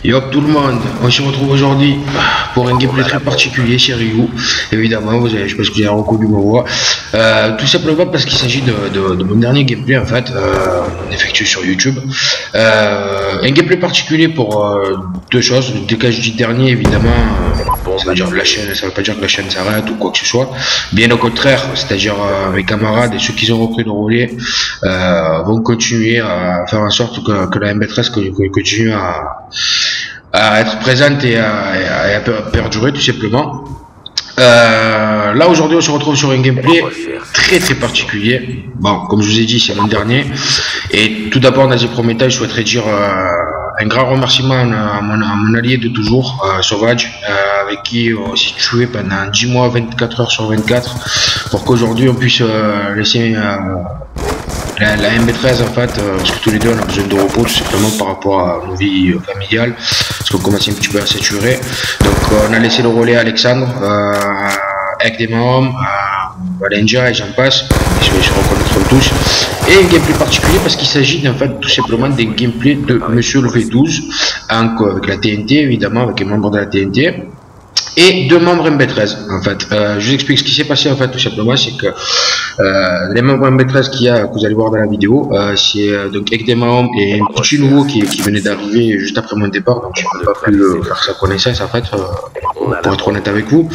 Yo tout le monde, on se retrouve aujourd'hui pour un gameplay très particulier chez Ryu. Évidemment, je pense que vous avez reconnu ma voix. Tout simplement parce qu'il s'agit de mon dernier gameplay en fait, effectué sur YouTube. Un gameplay particulier pour deux choses. Dès que je dis dernier, évidemment, ça veut dire que la chaîne, ça veut pas dire que la chaîne s'arrête ou quoi que ce soit. Bien au contraire, c'est-à-dire mes camarades et ceux qui ont repris le relais vont continuer à faire en sorte que la MB13 continue à être présente et à perdurer tout simplement. Là aujourd'hui on se retrouve sur un gameplay très particulier. Bon, comme je vous ai dit, c'est mon dernier. Et tout d'abord, dans un premier temps, je souhaiterais dire un grand remerciement à mon allié de toujours, Sauvage, avec qui on s'est tué pendant 10 mois, 24 heures sur 24, pour qu'aujourd'hui on puisse laisser la MB13 en fait, parce que tous les deux on a besoin de repos tout simplement par rapport à nos vies familiales, parce qu'on commence un petit peu à saturer. Donc on a laissé le relais à Alexandre, avec des membres, Valenja et j'en passe, ils se reconnaîtront tous. Et un gameplay particulier parce qu'il s'agit en fait tout simplement d'un gameplay de Monsieur le V12, avec la TNT évidemment, avec les membres de la TNT. Et deux membres MB13 en fait. Je vous explique ce qui s'est passé en fait tout simplement, c'est que les membres MB13 que vous allez voir dans la vidéo, c'est donc Ekdemaom et un petit nouveau qui venait d'arriver juste après mon départ, donc je n'ai pas pu faire sa connaissance en fait, pour être honnête avec vous.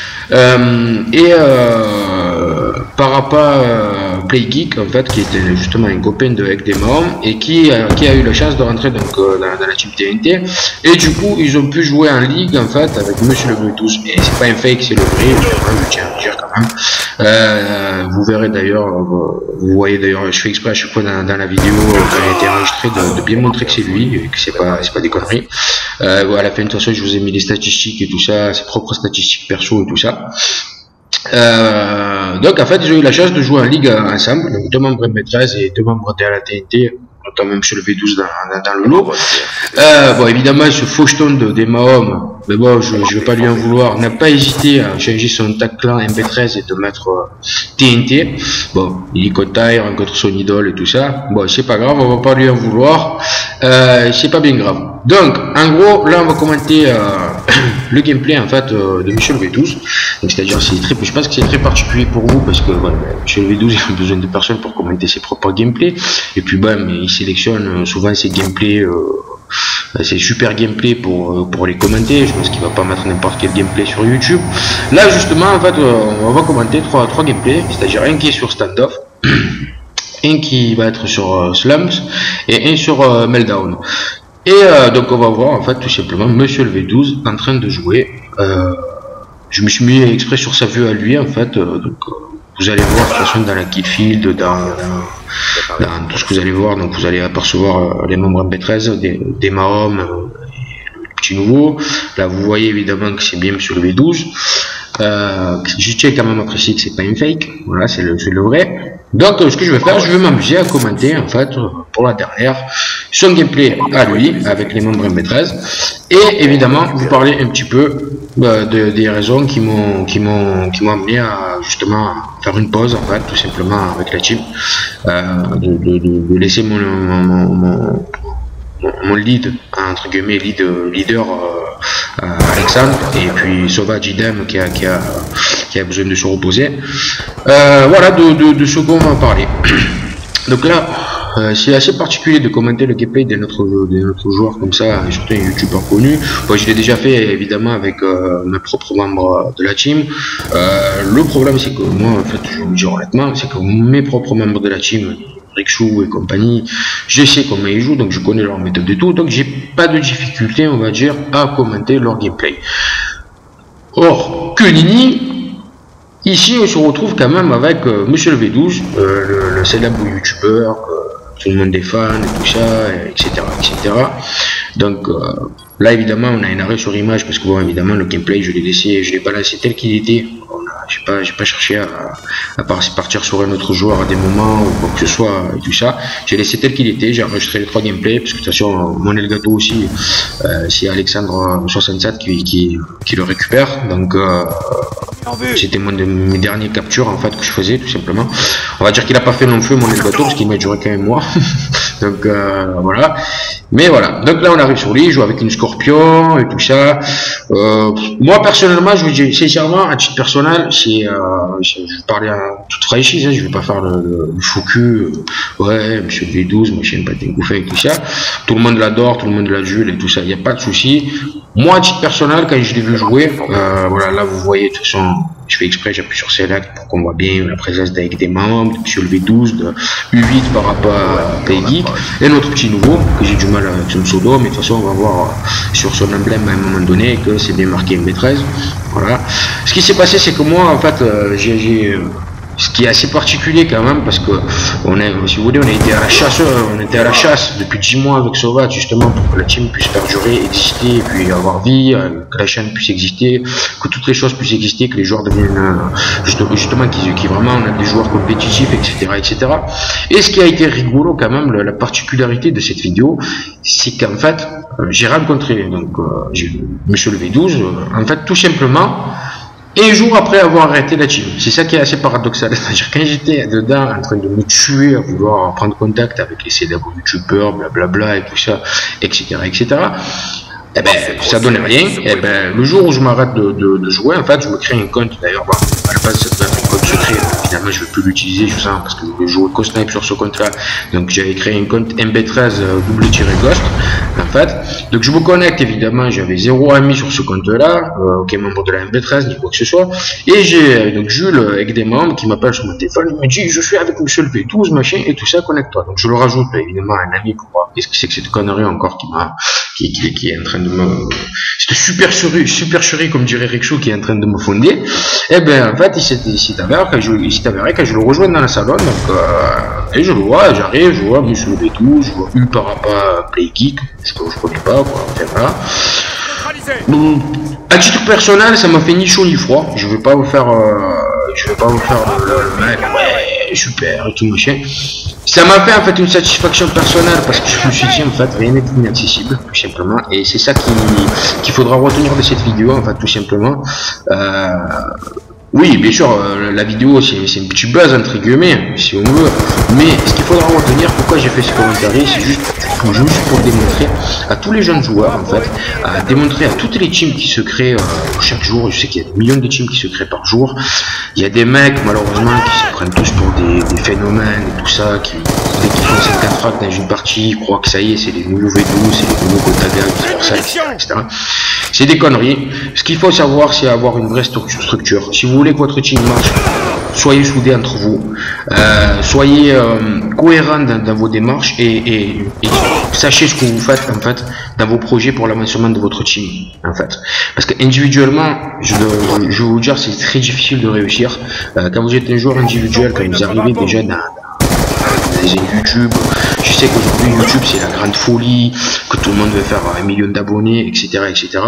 Par rapport à PlayGeek en fait, qui était justement un copain de Ekdemaom et qui a eu la chance de rentrer donc dans la team TNT, et du coup ils ont pu jouer en ligue en fait avec Monsieur le Bluetooth. Et c'est pas un fake, c'est le vrai, je tiens à le dire quand même. Vous verrez d'ailleurs, vous voyez d'ailleurs, je fais exprès à chaque fois dans la vidéo quand elle a été enregistrée de bien montrer que c'est lui et que c'est pas des conneries. À la fin de toute façon je vous ai mis les statistiques et tout ça, ses propres statistiques perso et tout ça. Donc en fait ils ont eu la chance de jouer en ligue ensemble, donc deux membres MB13 et deux membres de la TNT, notamment Monsieur le V12 dans le lot. Bon évidemment ce faucheton de Mahom, mais bon je vais pas lui en vouloir, n'a pas hésité à changer son tag clan MB13 et de mettre TNT. Bon il est contre son idole et tout ça, bon c'est pas grave, on va pas lui en vouloir, c'est pas bien grave. Donc en gros là on va commenter le gameplay en fait de Monsieur le V12. Donc c'est-à-dire je pense que c'est très particulier pour vous parce que voilà, Monsieur le V12 il a besoin de personnes pour commenter ses propres gameplays, et puis mais il sélectionne souvent ses gameplays, c'est super gameplay pour les commenter. Je pense qu'il va pas mettre n'importe quel gameplay sur YouTube. Là justement en fait on va commenter trois gameplays, c'est-à-dire un qui est sur standoff, un qui va être sur slums et un sur meltdown. Et donc on va voir en fait tout simplement Monsieur le V12 en train de jouer. Je me suis mis exprès sur sa vue à lui en fait, donc vous allez voir de toute façon dans la killfield, dans tout ce que vous allez voir, donc vous allez apercevoir les membres MB13, des Mahom, le petit nouveau. Là vous voyez évidemment que c'est bien Monsieur le V12. Je tiens quand même à préciser que c'est pas une fake, voilà, c'est le vrai. Donc ce que je vais faire, je vais m'amuser à commenter en fait pour la dernière son gameplay à lui avec les membres MB13, et évidemment vous parler un petit peu des raisons qui m'ont amené à justement faire une pause en fait tout simplement avec la team, de laisser mon lead entre guillemets leader Alexandre, et puis Sauvage idem qui a besoin de se reposer. Voilà de ce qu'on va parler. Donc là c'est assez particulier de commenter le gameplay de notre joueur comme ça, et surtout un youtubeur connu. Moi je l'ai déjà fait évidemment avec mes propres membres de la team. Le problème c'est que moi en fait je vous le dis honnêtement, c'est que mes propres membres de la team, Rickshow et compagnie, je sais comment ils jouent, donc je connais leur méthode et tout, donc j'ai pas de difficulté on va dire à commenter leur gameplay. Or que nini, ici on se retrouve quand même avec Monsieur le V12, le célèbre youtubeur, tout le monde est fan et tout ça, etc. Donc là évidemment on a un arrêt sur image parce que bon évidemment le gameplay je l'ai balancé tel qu'il était. J'ai pas cherché à partir sur un autre joueur à des moments ou quoi que ce soit et tout ça. J'ai laissé tel qu'il était, j'ai enregistré les trois gameplays parce que de toute façon mon Elgato aussi, c'est Alexandre 67 qui le récupère, donc c'était mes dernières captures en fait que je faisais tout simplement. On va dire qu'il a pas fait long feu mon Elgato parce qu'il m'a duré quand même moi. Donc voilà. Mais voilà. Donc là on arrive sur l'île, je joue avec une Scorpion et tout ça. Moi personnellement, je vous dis sincèrement, à titre personnel, je parlais à toute franchise, hein, je vais pas faire le fou cul, ouais, monsieur V12, moi je n'aime pas dégouffer et tout ça. Tout le monde l'adore, tout le monde l'adule et tout ça, il n'y a pas de souci. Moi, à titre personnel, quand je l'ai vu jouer, voilà, là vous voyez, de toute façon, je fais exprès, j'appuie sur Select pour qu'on voit bien la présence d'avec des membres, de monsieur le V12, de U8 par rapport à PlayGeek, et notre petit nouveau, que j'ai du mal avec son pseudo, mais de toute façon, on va voir sur son emblème à un moment donné que c'est bien marqué MB13. Voilà. Ce qui s'est passé, c'est que moi, en fait, ce qui est assez particulier quand même, parce que si vous voulez, on était à la chasse depuis 10 mois avec Sauvage, justement pour que la team puisse perdurer, exister, et puis avoir vie, que la chaîne puisse exister, que toutes les choses puissent exister, que les joueurs deviennent justement qui vraiment on a des joueurs compétitifs, etc., etc. Et ce qui a été rigolo quand même, la particularité de cette vidéo, c'est qu'en fait, j'ai rencontré donc monsieur le V12, en fait tout simplement. Et un jour après avoir arrêté la team, c'est ça qui est assez paradoxal. C'est-à-dire quand j'étais dedans en train de me tuer à vouloir prendre contact avec les célèbres youtubeurs, blablabla et tout ça, etc., etc. Eh ben, ça donnait rien. Et ben, le jour où je m'arrête de jouer, en fait, je me crée un compte. D'ailleurs, bon, à la base, ça devait être un compte secret. Finalement, je ne vais plus l'utiliser, je sens, parce que je jouais co-snipe sur ce compte-là. Donc, j'avais créé un compte MB13 double-ghost, en fait. Donc, je me connecte, évidemment, j'avais 0 ami sur ce compte-là, aucun membre de la MB13, ni quoi que ce soit. Et j'ai donc Jules, avec des membres, qui m'appelle sur mon téléphone, il me dit, je suis avec monsieur le V12, machin, et tout ça, connecte-toi. Donc, je le rajoute, évidemment, un ami pour voir qu'est-ce que c'est que cette connerie encore qui est en train de me... Cette supercherie, comme dirait Rexo, qui est en train de me fonder. Et ben, en fait, il s'est avéré quand je le rejoins dans la salon, donc, et je le vois, j'arrive, je vois monsieur le V12, je vois U par rapport à PlayGeek, je connais pas, quoi, enfin, voilà. Donc, à titre personnel, ça m'a fait ni chaud ni froid. Je vais pas vous faire le mec, ouais, super, et tout machin. Ça m'a fait en fait une satisfaction personnelle parce que je me suis dit en fait rien n'est inaccessible tout simplement, et c'est ça qu'il faudra retenir de cette vidéo en fait, tout simplement. Oui, bien sûr, la vidéo c'est un petit buzz entre guillemets, si on veut, mais ce qu'il faudra retenir, pourquoi j'ai fait ce commentaire, c'est juste pour démontrer à tous les jeunes joueurs, en fait, à démontrer à toutes les teams qui se créent chaque jour. Je sais qu'il y a des millions de teams qui se créent par jour. Il y a des mecs, malheureusement, qui se prennent tous pour des phénomènes et tout ça, qui dès qu'ils font cette 4 frags dans une partie, ils croient que ça y est, c'est les nouveaux V12, c'est les nouveaux Gotaga, etc. C'est des conneries. Ce qu'il faut savoir, c'est avoir une vraie structure. Si vous voulez que votre team marche, soyez soudés entre vous, soyez cohérents dans vos démarches, et sachez ce que vous faites en fait dans vos projets pour l'avancement de votre team en fait. Parce que individuellement, je vais vous dire, c'est très difficile de réussir. Quand vous êtes un joueur individuel, quand vous arrivez déjà dans YouTube, je sais qu'aujourd'hui YouTube c'est la grande folie, que tout le monde veut faire 1 million d'abonnés, etc., etc.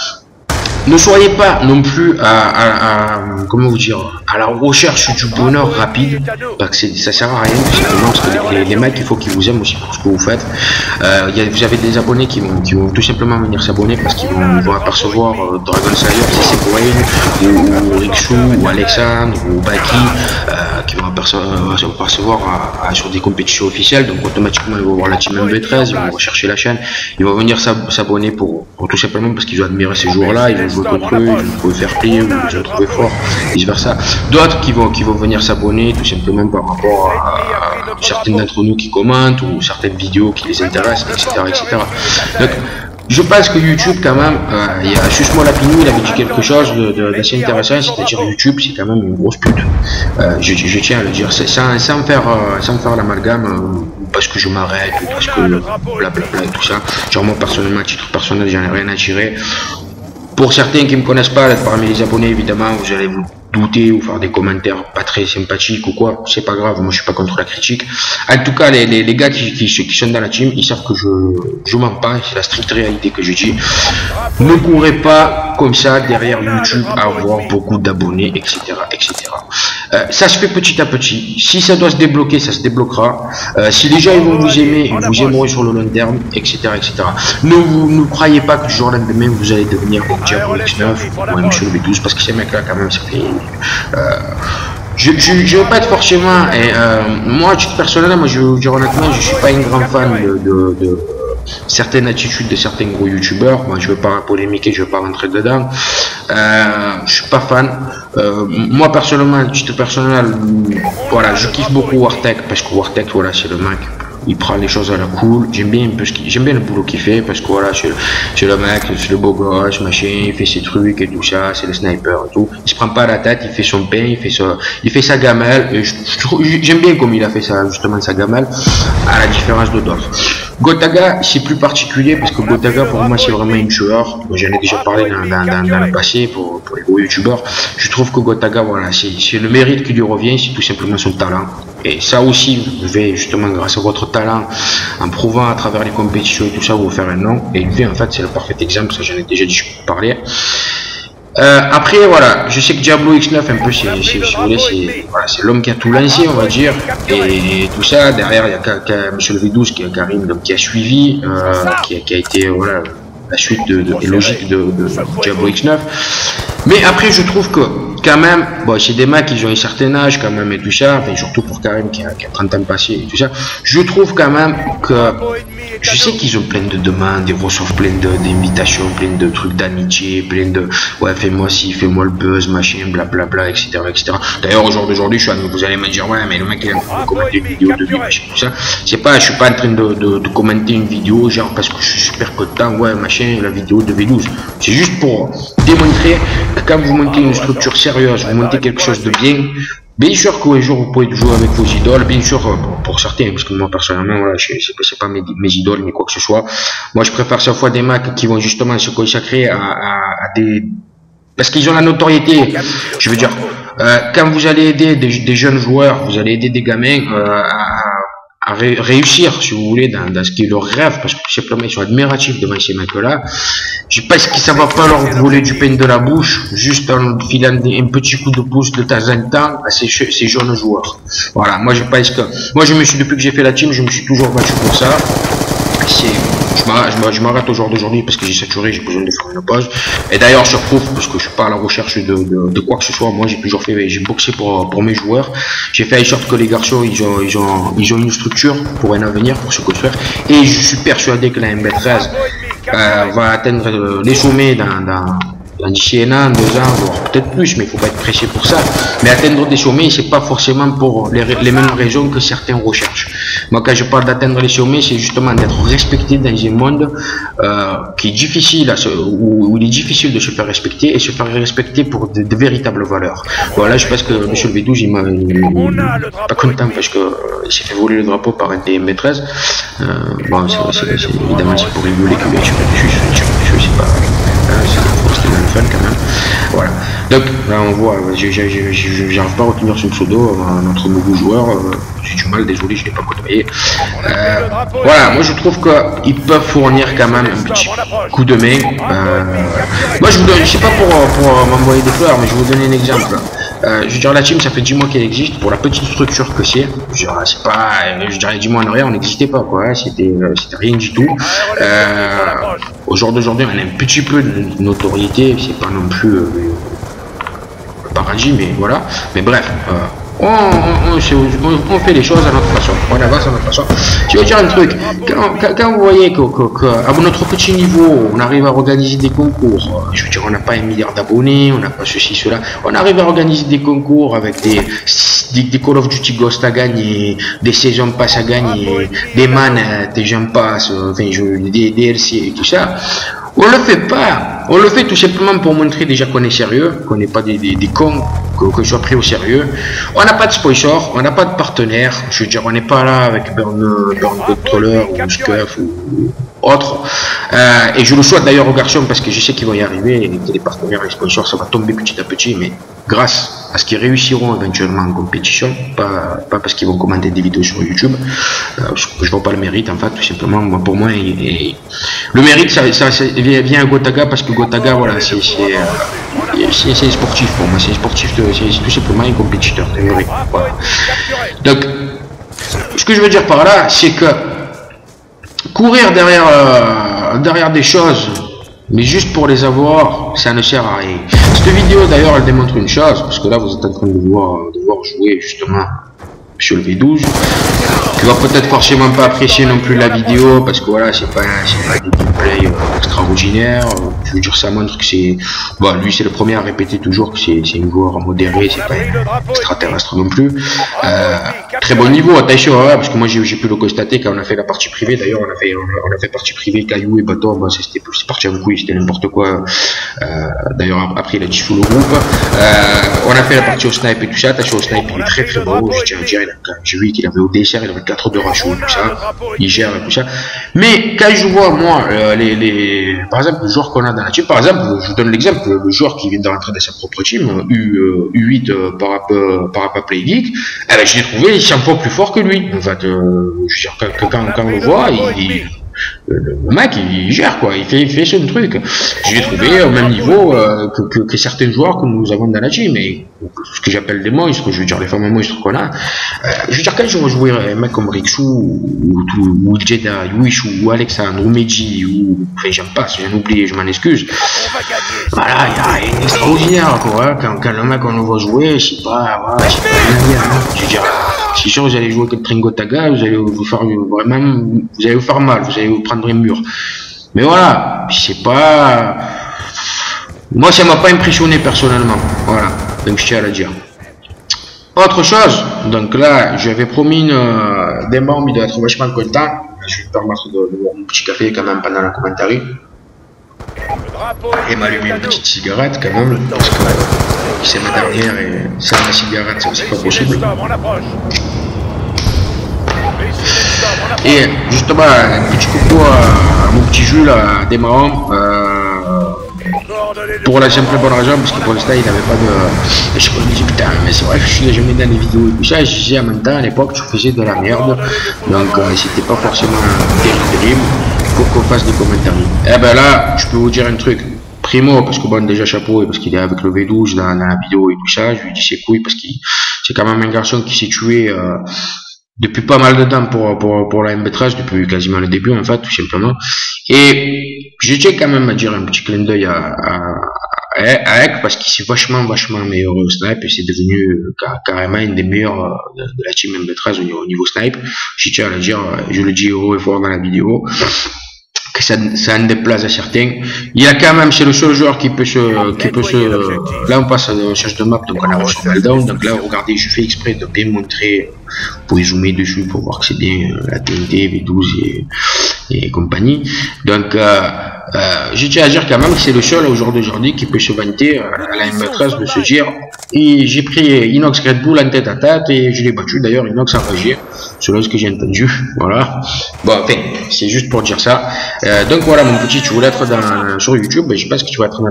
Ne soyez pas non plus comment vous dire, à la recherche du bonheur rapide, parce que ça sert à rien tout simplement, parce que les mecs, il faut qu'ils vous aiment aussi pour ce que vous faites. Vous avez des abonnés qui vont tout simplement venir s'abonner parce qu'ils vont apercevoir Dragon Slayer, si c'est Wayne, ou Rixou, ou Alexandre, ou Baki, qui vont apercevoir sur des compétitions officielles. Donc automatiquement ils vont voir la team MB13, ils vont rechercher la chaîne, ils vont venir s'abonner pour tout simplement parce qu'ils ont admiré ces joueurs-là, ils vont jouer contre eux, ils vont trouver fair play, ou ils vont trouver fort, vice versa. D'autres qui vont venir s'abonner tout simplement par rapport à certaines d'entre nous qui commentent, ou certaines vidéos qui les intéressent, etc., etc. Donc je pense que YouTube quand même, il y a Suce-moi la Pinou, il avait dit quelque chose d'assez intéressant, c'est-à-dire YouTube c'est quand même une grosse pute. Je tiens à le dire, sans faire l'amalgame, parce que je m'arrête, parce que blablabla et tout ça. Genre moi personnellement, à titre personnel, j'en ai rien à tirer. Pour certains qui me connaissent pas, parmi les abonnés évidemment, vous allez vous douter ou faire des commentaires pas très sympathiques ou quoi, c'est pas grave, moi je suis pas contre la critique. En tout cas, les gars qui sont dans la team, ils savent que je mens pas, c'est la stricte réalité que je dis. Ne courez pas comme ça derrière YouTube à avoir beaucoup d'abonnés, etc., etc. Ça se fait petit à petit. Si ça doit se débloquer, ça se débloquera. Si les gens ils vont vous aimer, ils vous aimeront sur le long terme, etc., etc. Ne croyez pas que du jour au lendemain vous allez devenir Diablo X9 ou un monsieur le V12, parce que ces mecs là quand même ça fait je veux pas être forcément, et moi, à titre personnel, moi, je veux dire honnêtement, je suis pas une grande fan de certaines attitudes de certains gros youtubeurs. Moi, je veux pas polémiquer, je veux pas rentrer dedans. Je suis pas fan. Moi, personnellement, à titre personnel, voilà, je kiffe beaucoup Wartech parce que Wartech, voilà, c'est le mec. Il prend les choses à la cool. J'aime bien le boulot qu'il fait parce que voilà, c'est le mec, c'est le beau gosse, machin, il fait ses trucs et tout ça, c'est le sniper et tout. Il se prend pas la tête, il fait son pain, il fait sa gamelle. Et j'aime bien comme il a fait ça, justement, sa gamelle, à la différence de d'autres. Gotaga, c'est plus particulier parce que Gotaga, pour moi, c'est vraiment une tueur. J'en ai déjà parlé dans le passé pour les gros youtubeurs. Je trouve que Gotaga, voilà, c'est le mérite qui lui revient, c'est tout simplement son talent. Et ça aussi, vous devez justement, grâce à votre talent, en prouvant à travers les compétitions et tout ça, vous faire un nom. Et lui, en fait, c'est le parfait exemple, ça j'en ai déjà parlé. Après, voilà, je sais que Diablo X9, un peu, c'est l'homme qui a tout lancé, on va dire, et tout ça. Derrière, il y a Monsieur le V12, qui est Karim, donc, qui a suivi, qui a été, voilà, la suite logique de Diablo X9. Mais après, je trouve que, quand même, bon, c'est des mecs qui ont un certain âge, quand même, et tout ça, enfin, surtout pour Karim, qui a 30 ans passé, et tout ça. Je trouve quand même que, je sais qu'ils ont plein de demandes, ils reçoivent plein d'invitations, plein de trucs d'amitié, plein de, ouais, fais-moi ci, fais-moi le buzz, machin, blablabla, etc., etc. D'ailleurs, au jour d'aujourd'hui, vous allez me dire, ouais, mais le mec, il est en train de commenter une vidéo de lui, machin, tout ça. Je suis pas en train de commenter une vidéo, genre, parce que je suis super content, ouais, machin, la vidéo de V12. C'est juste pour démontrer que quand vous montez une structure sérieuse, vous montez quelque chose de bien. Bien sûr qu'un jour vous pouvez jouer avec vos idoles, bien sûr pour certains, parce que moi personnellement, voilà, c'est pas mes idoles ni quoi que ce soit. Moi je préfère chaque fois des mecs qui vont justement se consacrer à des... Parce qu'ils ont la notoriété. Je veux dire, quand vous allez aider des jeunes joueurs, vous allez aider des gamins à réussir, si vous voulez, dans ce qui est leur rêve, parce que tout simplement ils sont admiratifs devant ces mecs-là. Je pense que ça va pas leur voler du pain de la bouche, juste en filant un petit coup de pouce de temps en temps à ces jeunes joueurs. Voilà, moi je pense que, moi depuis que j'ai fait la team, je me suis toujours battu pour ça. Je m'arrête au jour d'aujourd'hui parce que j'ai saturé, j'ai besoin de faire une pause. Et d'ailleurs, sur Proof, parce que je suis pas à la recherche de quoi que ce soit, moi j'ai toujours fait, j'ai boxé pour mes joueurs. J'ai fait en sorte que les garçons, ils ont une structure pour un avenir, pour se construire. Et je suis persuadé que la MB13 va atteindre les sommets d'ici un an, 2 ans, voire peut-être plus, mais il faut pas être pressé pour ça. Mais atteindre des sommets, c'est pas forcément pour les mêmes raisons que certains recherchent. Moi, quand je parle d'atteindre les sommets, c'est justement d'être respecté dans un monde qui est difficile, où il est difficile de se faire respecter et se faire respecter pour de véritables valeurs. Voilà, je pense que Monsieur le V12, il m'a pas content parce que il s'est fait voler le drapeau par un TMB13. Bon, évidemment, c'est pour rigoler que c'est pas... C'était le fun quand même. Voilà. Donc là on voit, j'arrive pas à retenir son pseudo, notre nouveau joueur. J'ai du mal, désolé, je l'ai pas côtoyé. Voilà, moi je trouve qu'ils peuvent fournir quand même un petit coup de main. Moi je vous donne, je sais pas pour m'envoyer des fleurs, mais je vais vous donner un exemple. Je veux dire, la team, ça fait 10 mois qu'elle existe, pour la petite structure que c'est. C'est pas, je dirais 10 mois en arrière, on n'existait pas, quoi. C'était rien du tout. Au jour d'aujourd'hui, on a un petit peu de notoriété, c'est pas non plus le paradis, mais voilà. Mais bref, on fait les choses à notre façon, on avance à notre façon. Je veux dire un truc, quand vous voyez qu'à notre petit niveau, on arrive à organiser des concours, je veux dire, on n'a pas 1 milliard d'abonnés, on n'a pas ceci, cela, on arrive à organiser des concours avec des Call of Duty Ghost à gagner, des saisons pass à gagner, des manettes, des jump pass, enfin, des DLC et tout ça. On le fait pas. On le fait tout simplement pour montrer déjà qu'on est sérieux, qu'on n'est pas des cons, que je sois pris au sérieux. On n'a pas de sponsor, on n'a pas de partenaire. Je veux dire, on n'est pas là avec Burn Controller ou Scuff ou autre. Et je le souhaite d'ailleurs aux garçons parce que je sais qu'ils vont y arriver. Et que les partenaires, les sponsors, ça va tomber petit à petit, mais grâce à ce qu'ils réussiront éventuellement en compétition, pas parce qu'ils vont commenter des vidéos sur YouTube. Je vois pas le mérite en fait, tout simplement. Moi, pour moi, le mérite, ça vient à Gotaga parce que Gotaga, voilà, c'est un sportif pour moi, c'est un sportif, c'est tout simplement un compétiteur, voilà. Donc, ce que je veux dire par là, c'est que courir derrière des choses, mais juste pour les avoir, ça ne sert à rien. Cette vidéo d'ailleurs elle démontre une chose, parce que là vous êtes en train de voir jouer justement sur le V12. Tu vas peut-être forcément pas apprécier non plus la vidéo parce que voilà, c'est pas des gameplays extraordinaires. Je veux dire, ça montre que c'est. Bon, lui, c'est le premier à répéter toujours que c'est un joueur modéré, c'est pas un extraterrestre non plus. Très bon niveau, attention, ouais, parce que moi j'ai pu le constater quand on a fait la partie privée. D'ailleurs, on a fait partie privée, caillou et bâton. Bon, c'est parti en couille, c'était n'importe quoi. D'ailleurs, après, il a dit sous le groupe. On a fait la partie au snipe et tout ça. Attention, au snipe, il est très très beau. Je tiens à dire, j'ai vu qu'il avait au dessert, il avait 4 de ratio, tout ça, il gère et tout ça. Mais quand je vois, moi, par exemple, le joueur qu'on a dans la team, par exemple, je vous donne l'exemple, le joueur qui vient de rentrer dans sa propre team, U8 par rapport Play Geek, eh ben, je l'ai trouvé 100 fois plus fort que lui. En fait, je veux dire, quand on le voit, le mec il gère quoi, il fait son truc. Je l'ai trouvé au même niveau que certains joueurs que nous avons dans la team, mais ce que j'appelle des monstres, je veux dire les fameux monstres qu'on a. Je veux dire, quand je vois jouer un mec comme Rixou ou Jedi, Wish ou Alexandre ou Meiji ou enfin j'en passe, j'en oublie, je m'en excuse. Voilà, il y a une extraordinaire quoi, hein, quand le mec on le voit jouer, je sais pas, voilà, je sais pas rien, hein. Je veux dire, c'est sûr, vous allez jouer avec Tringotaga, vous allez vous faire vraiment, vous allez vous faire mal, vous allez vous prendre un mur. Mais voilà, c'est pas, moi ça m'a pas impressionné personnellement, voilà, donc je tiens à le dire. Autre chose, donc là, j'avais promis des membres, il doit être vachement content. Je vais me permettre de boire mon petit café quand même pendant la commentaire. Et m'allumer une petite cigarette quand même, parce que c'est ma dernière et sans la cigarette, c'est pas possible. Et justement, un petit coucou à mon petit Jules, à des marrons, pour la simple bonne raison, parce que pour l'instant il n'avait pas de. Je me dis putain, mais c'est vrai que je suis jamais dans les vidéos et tout ça, je disais en même temps à l'époque je faisais de la merde, donc c'était pas forcément terrible pour qu'on fasse des commentaires. Et ben là, je peux vous dire un truc. Primo, parce que bon, déjà chapeau, et parce qu'il est avec le V12 dans la vidéo et tout ça, je lui dis ses couilles, parce que c'est quand même un garçon qui s'est tué depuis pas mal de temps pour la MB13, depuis quasiment le début en fait, tout simplement. Et je tiens quand même à dire un petit clin d'œil à Ek, parce qu'il s'est vachement amélioré au snipe, et c'est devenu carrément une des meilleurs de la team MB13 au niveau snipe. Je tiens à le dire, je le dis haut et fort dans la vidéo, que ça en déplace à certains. Il y a quand même, c'est le seul joueur qui peut se, là on passe à la recherche de map, donc on a reçu Meltdown, donc là regardez, je fais exprès de bien montrer, vous pouvez zoomer dessus pour voir que c'est bien la TNT, V12 et compagnie. Donc je tiens à dire quand même que c'est le seul au jour d'aujourd'hui qui peut se vanter à la MB13 de se dire, et j'ai pris Inox Red Bull en tête à tête et je l'ai battu, d'ailleurs Inox a réagi, selon ce que j'ai entendu, voilà. Bon, enfin, c'est juste pour dire ça. Donc voilà mon petit, tu voulais être sur YouTube, et je pense que tu vas être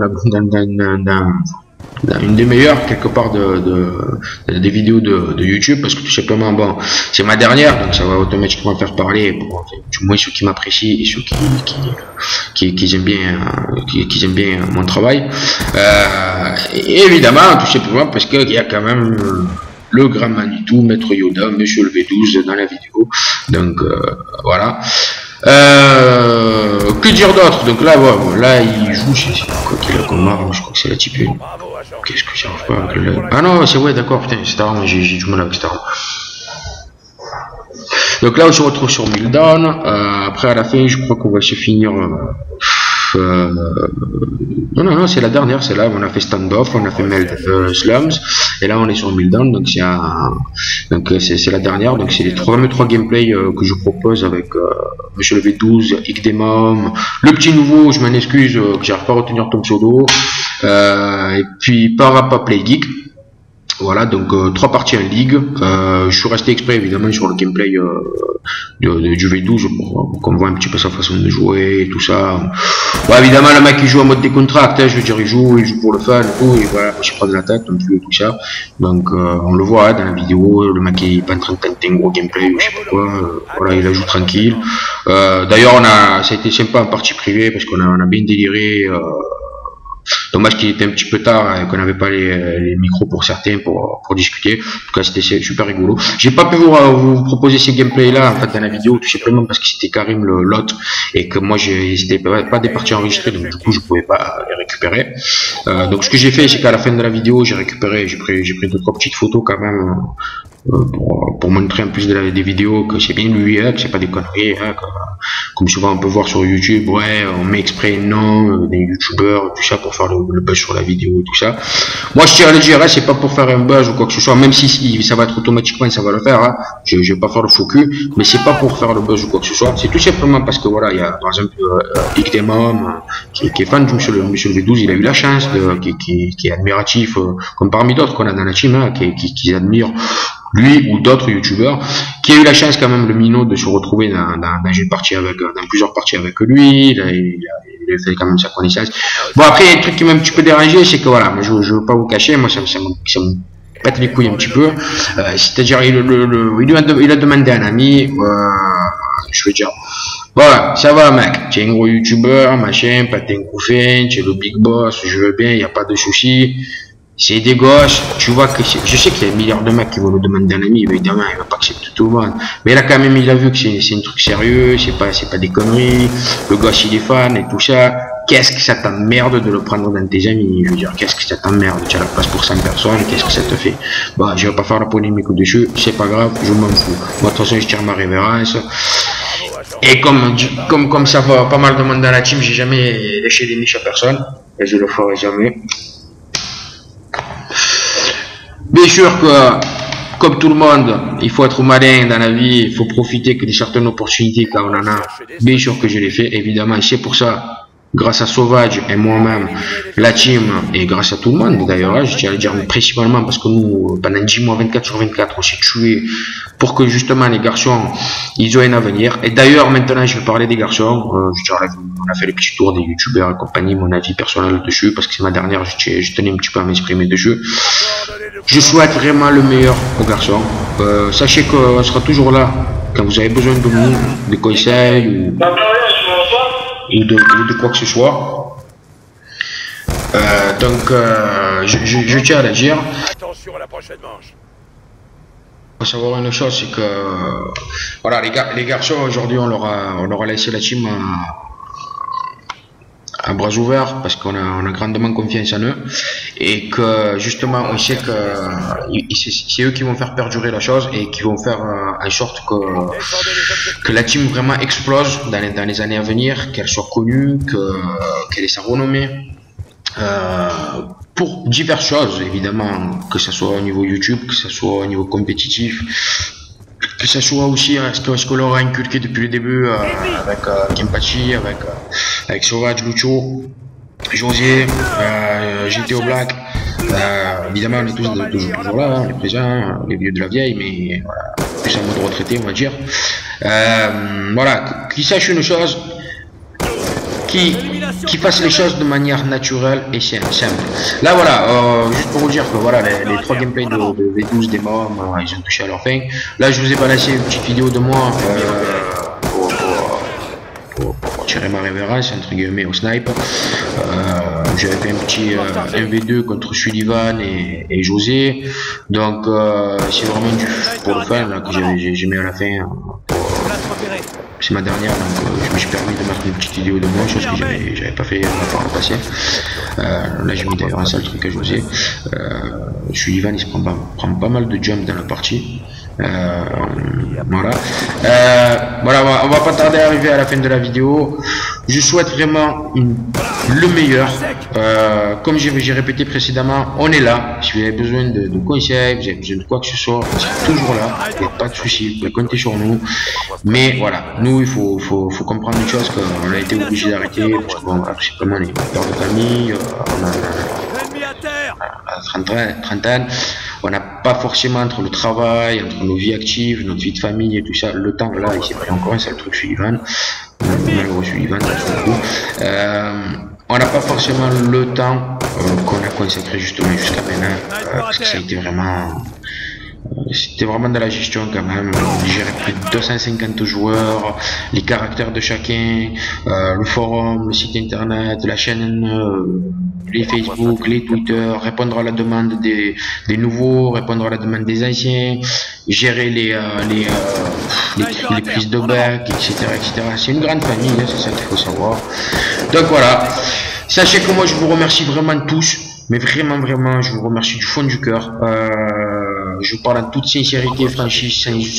dans une des meilleures quelque part des vidéos de YouTube, parce que tout simplement, bon, c'est ma dernière, donc ça va automatiquement faire parler pour, enfin, du moins ceux qui m'apprécient et ceux qui aiment bien mon travail. Et évidemment, tout simplement parce qu'il y a quand même le grand Manitou, Maître Yoda, Monsieur le V12 dans la vidéo. Donc voilà. Que dire d'autre? Donc là, bon, là il joue, je sais pas quoi qu'il a comme arme, je crois que c'est la type 1. Qu'est-ce que j'arrive pas à... Ah non, c'est ouais, d'accord, putain, c'est arme, j'ai du mal avec cette arme. Donc là on se retrouve sur Mildown, après à la fin je crois qu'on va se finir... non, c'est la dernière, c'est là où on a fait Standoff, on a fait Slums, et là on est sur Mildown, donc c'est la dernière, donc c'est les trois gameplays que je propose avec Monsieur le V12, Icdemom, le petit nouveau, je m'en excuse, que j'arrive pas à retenir ton pseudo, et puis Parapa Play Geek. Voilà, donc 3 parties en ligue. Je suis resté exprès évidemment sur le gameplay du V12 pour qu'on voit un petit peu sa façon de jouer et tout ça. Bon, évidemment le mec il joue en mode décontracté, hein, je veux dire il joue pour le fun et tout, et voilà, je prends de la tête non plus et tout ça. Donc on le voit hein, dans la vidéo, le mec il est pas en train de tenter un gros gameplay ou je sais pas quoi, voilà, il a joué tranquille. D'ailleurs ça a été sympa en partie privée parce qu'on a bien déliré. Dommage qu'il était un petit peu tard et qu'on n'avait pas les micros pour certains pour discuter. En tout cas, c'était super rigolo. J'ai pas pu vous proposer ces gameplays là en fait dans la vidéo, tout simplement parce que c'était Karim l'autre et que moi c'était pas des parties enregistrées, donc du coup je pouvais pas les récupérer. Donc ce que j'ai fait, c'est qu'à la fin de la vidéo, j'ai pris 2-3 petites photos quand même. Pour montrer en plus des vidéos que c'est bien lui, que c'est pas des conneries, comme souvent on peut voir sur YouTube, ouais, on met exprès non, des youtubeurs, tout ça pour faire le buzz sur la vidéo, tout ça. Moi je tiens à le dire, c'est pas pour faire un buzz ou quoi que ce soit, même si ça va être automatiquement, ça va le faire, je vais pas faire le faux cul, mais c'est pas pour faire le buzz ou quoi que ce soit, c'est tout simplement parce que voilà, il y a par exemple Ictemom qui est fan de Monsieur le V12, il a eu la chance, qui est admiratif, comme parmi d'autres qu'on a dans la team, qui admire lui ou d'autres youtubeurs, qui a eu la chance quand même le minot de se retrouver dans une partie dans plusieurs parties avec lui, il a fait quand même sa connaissance. Bon après, un truc qui m'a un petit peu dérangé, c'est que voilà, moi, je veux pas vous cacher, moi ça me pète les couilles un petit peu, c'est-à-dire il a demandé à un ami, je veux dire, voilà, ça va mec, tu es un gros youtubeur, machin, pas t'es un couffin, tu es le big boss, je veux bien, il n'y a pas de souci. C'est des gosses, tu vois que je sais qu'il y a un milliard de mecs qui vont le demander un ami, évidemment, il va pas accepter tout le monde. Mais là, quand même, il a vu que c'est un truc sérieux, c'est pas des conneries, le gosse, il est fan et tout ça. Qu'est-ce que ça t'emmerde de le prendre dans tes amis? Je veux dire, qu'est-ce que ça t'emmerde? Tu as la place pour 100 personnes, qu'est-ce que ça te fait? Bon, je vais pas faire la polémique dessus, c'est pas grave, je m'en fous. Moi, de toute façon, je tire ma révérence. Et comme ça va pas mal de monde dans la team, j'ai jamais léché des niches à personne, et je le ferai jamais. Bien sûr que, comme tout le monde, il faut être malin dans la vie, il faut profiter que de certaines opportunités quand on en a. Bien sûr que je l'ai fait, évidemment, c'est pour ça, grâce à Sauvage et moi-même, la team, et grâce à tout le monde d'ailleurs, je tiens à le dire principalement parce que nous, pendant 10 mois, 24 sur 24, on s'est tué pour que justement les garçons, ils aient un avenir. Et d'ailleurs, maintenant, je vais parler des garçons. On a fait le petit tour des youtubeurs et compagnie, mon avis personnel dessus, parce que c'est ma dernière, je tenais un petit peu à m'exprimer dessus. Je souhaite vraiment le meilleur aux garçons. Sachez qu'on sera toujours là quand vous avez besoin de nous, des conseils ou de quoi que ce soit. Donc, je tiens à le dire. Attention à la prochaine manche. Il faut savoir une chose, c'est que voilà, les garçons aujourd'hui, on leur a laissé la team à bras ouverts parce qu'on a grandement confiance en eux et que justement on sait que c'est eux qui vont faire perdurer la chose et qui vont faire en sorte que la team vraiment explose dans les années à venir, qu'elle soit connue, qu'elle ait sa renommée. Pour diverses choses évidemment, que ce soit au niveau YouTube, que ce soit au niveau compétitif, que ce soit aussi ce que l'on a inculqué depuis le début avec Kempachi, avec Sauvage, Lucho, José, GTO Black. Évidemment on est tous toujours là, on est présents, les vieux de la vieille, mais voilà, plus en mode retraité on va dire. Voilà, qu'ils sachent une chose, qui fasse les choses de manière naturelle et simple. Là voilà, juste pour vous dire que voilà, les 3 gameplays de V12 des morts, ils ont touché à leur fin. Là je vous ai balancé une petite vidéo de moi pour tirer ma révérence entre guillemets au snipe. J'avais fait un petit 1v2 contre Sullivan et José. Donc c'est vraiment pour le fun là, que j'ai mis à la fin. C'est ma dernière, donc je me suis permis de mettre une petite vidéo de moi, chose que j'avais pas fait par le passé. Là j'ai mis d'ailleurs un seul truc à José. Sullivan il se prend pas mal de jump dans la partie. Voilà. Voilà, on va pas tarder à arriver à la fin de la vidéo. Je souhaite vraiment le meilleur. Comme j'ai répété précédemment, on est là. Si vous avez besoin de conseils, vous avez besoin de quoi que ce soit, on sera toujours là. Il n'y a pas de souci, vous pouvez compter sur nous. Mais voilà, nous il faut comprendre une chose, qu'on a été obligé d'arrêter parce que bon, tout simplement on est père de famille, on a la trentaine, on n'a pas forcément entre le travail, entre nos vies actives, notre vie de famille et tout ça, le temps là il s'est pris encore un seul truc Sullivan, malheureux Sullivan, on n'a pas forcément le temps qu'on a consacré justement jusqu'à maintenant, parce que ça a été vraiment C'était vraiment de la gestion quand même. J'ai géré plus de 250 joueurs, les caractères de chacun, le forum, le site internet, la chaîne, les Facebook, les Twitter, répondre à la demande des nouveaux, répondre à la demande des anciens, gérer les prises de bec, etc., etc. C'est une grande famille, hein, c'est ça qu'il faut savoir. Donc voilà. Sachez que moi je vous remercie vraiment tous, mais vraiment, vraiment, je vous remercie du fond du cœur. Je vous parle en toute sincérité, franchise, sans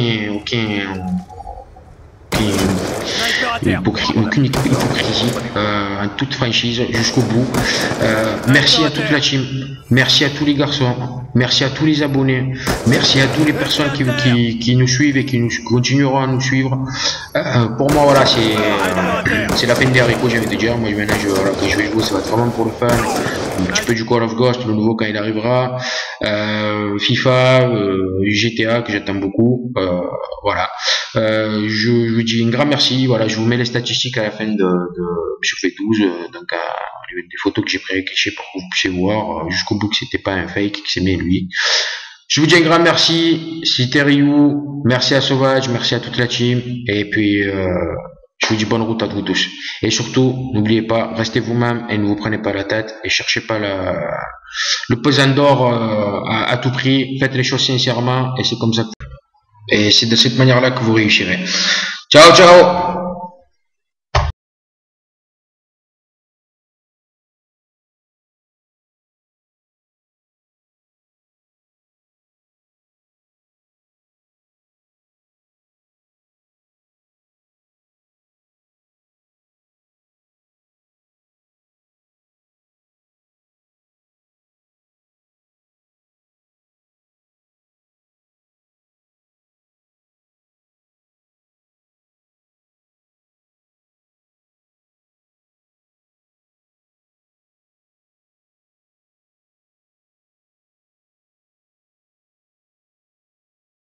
aucune hypocrisie, en toute franchise, jusqu'au bout. Merci à toute la team, merci à tous les garçons, merci à tous les abonnés, merci à toutes les personnes qui nous suivent et qui nous continueront à nous suivre. Pour moi, voilà, c'est la peine des haricots, j'ai envie de dire. Moi, maintenant, voilà, quand je vais jouer, ça va être vraiment pour le fun. Un petit peu du Call of Ghost, le nouveau quand il arrivera. FIFA, GTA, que j'attends beaucoup. Voilà. Je vous dis un grand merci. Voilà, je vous mets les statistiques à la fin sur V12, donc des photos que j'ai pré-clichées pour que vous puissiez voir jusqu'au bout que c'était pas un fake, que c'est bien lui. Je vous dis un grand merci. C'était Ryu. Merci à Sauvage, merci à toute la team. Et puis je vous dis bonne route à vous tous. Et surtout, n'oubliez pas, restez vous-même et ne vous prenez pas la tête et cherchez pas le pesant d'or à tout prix. Faites les choses sincèrement et c'est comme ça. Et c'est de cette manière-là que vous réussirez. Ciao, ciao!